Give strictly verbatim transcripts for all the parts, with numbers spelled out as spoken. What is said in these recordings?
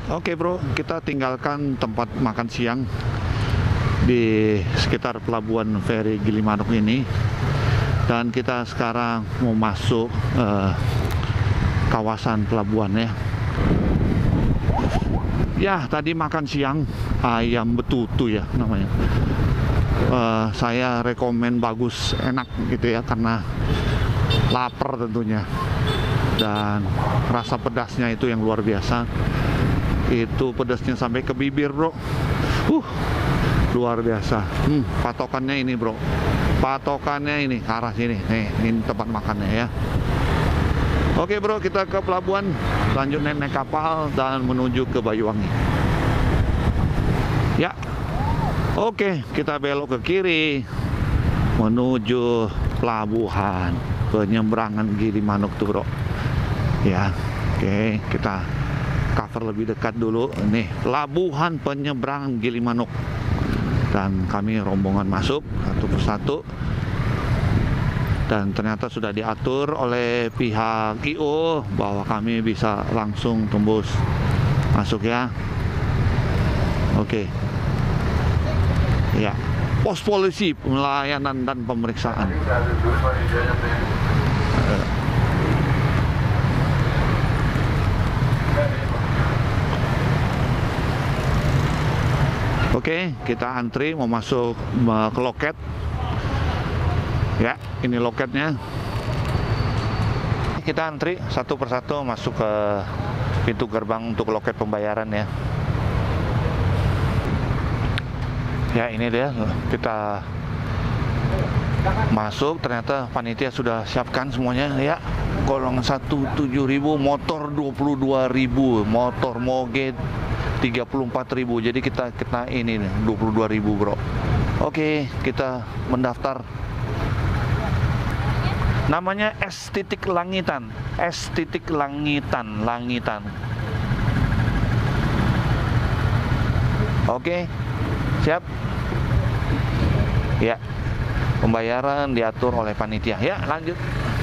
Oke bro, kita tinggalkan tempat makan siang di sekitar pelabuhan feri Gilimanuk ini, dan kita sekarang mau masuk eh, kawasan pelabuhannya. Ya, tadi makan siang ayam betutu ya namanya. Eh, saya rekomen, bagus, enak gitu ya, karena lapar tentunya, dan rasa pedasnya itu yang luar biasa. Itu pedasnya sampai ke bibir bro, uh luar biasa. Hmm, patokannya ini bro, patokannya ini ke arah sini nih, ini tempat makannya ya. Oke bro, kita ke pelabuhan, lanjut naik, naik kapal dan menuju ke Banyuwangi ya. Oke, kita belok ke kiri menuju pelabuhan penyeberangan Gilimanuk tuh bro ya. Oke, kita cover lebih dekat dulu. Nih, pelabuhan penyeberangan Gilimanuk, dan kami rombongan masuk satu persatu, dan ternyata sudah diatur oleh pihak I O bahwa kami bisa langsung tembus masuk ya. Oke ya, pos polisi pelayanan dan pemeriksaan. Oke, kita antri mau masuk ke loket ya. Ini loketnya. Kita antri satu persatu masuk ke pintu gerbang untuk loket pembayaran ya. Ya, ini dia, kita masuk, ternyata panitia sudah siapkan semuanya ya. Golongan satu tujuh ribu, motor dua puluh dua ribu, motor moge tiga puluh empat ribu. Jadi kita kena ini nih, dua puluh dua ribu bro. Oke, kita mendaftar. Namanya S titik Langitan, S titik Langitan, Langitan. Oke, siap. Ya, pembayaran diatur oleh panitia. Ya, lanjut.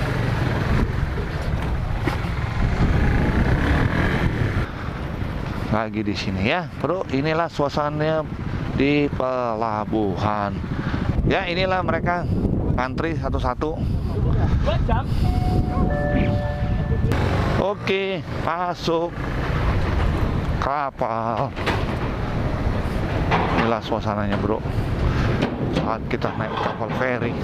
Lagi di sini ya, bro. Inilah suasananya di pelabuhan. Ya, inilah mereka antri satu-satu. Oke, masuk kapal. Inilah suasananya, bro, saat kita naik kapal feri.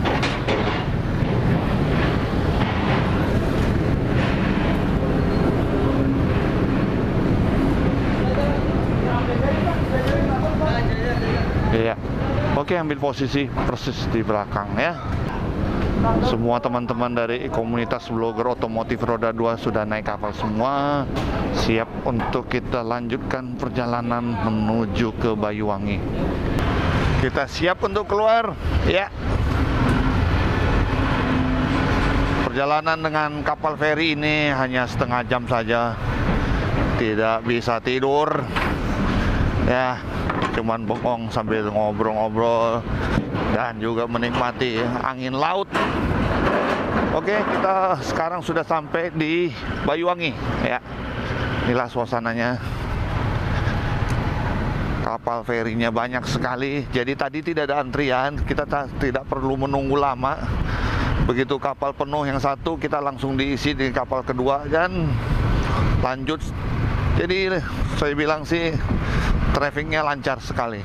Iya. Oke, ambil posisi persis di belakang ya. Semua teman-teman dari komunitas blogger otomotif roda dua sudah naik kapal semua, siap untuk kita lanjutkan perjalanan menuju ke Banyuwangi. Kita siap untuk keluar ya. Perjalanan dengan kapal feri ini hanya setengah jam saja. Tidak bisa tidur ya, cuman bengong sambil ngobrol-ngobrol dan juga menikmati angin laut. Oke, kita sekarang sudah sampai di Banyuwangi ya. Inilah suasananya. Kapal ferinya banyak sekali, jadi tadi tidak ada antrian, kita tidak perlu menunggu lama. Begitu kapal penuh yang satu, kita langsung diisi di kapal kedua dan lanjut. Jadi saya bilang sih trafiknya lancar sekali.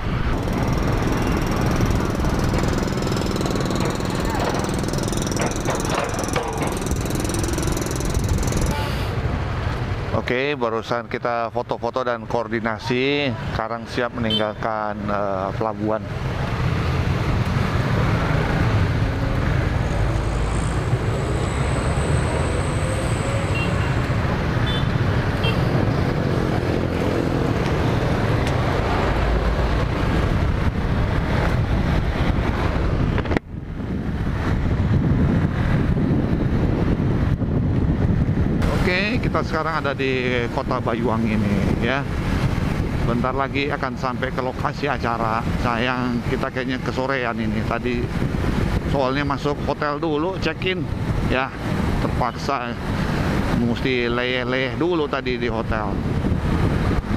Oke, barusan kita foto-foto dan koordinasi, sekarang siap meninggalkan uh, pelabuhan. Kita sekarang ada di kota Banyuwangi ini ya. Bentar lagi akan sampai ke lokasi acara. Sayang, kita kayaknya kesorean ini. Tadi soalnya masuk hotel dulu, check-in ya, terpaksa mesti leyeh-leyeh dulu tadi di hotel.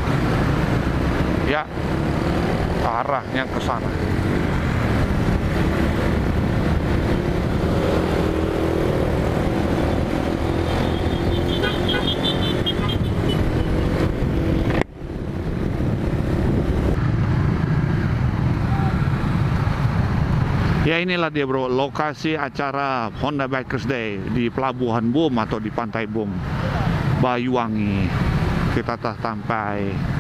Ya, arahnya ke sana. Ya, inilah dia bro, lokasi acara Honda Bikers Day di Pelabuhan Bum atau di Pantai Bum, Banyuwangi. Kita telah sampai.